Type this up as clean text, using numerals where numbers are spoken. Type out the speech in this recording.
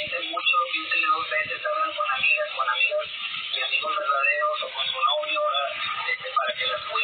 piensen mucho, piénsenle dos veces, hablan con amigas y amigos verdaderos o con su novio, para que las cuiden.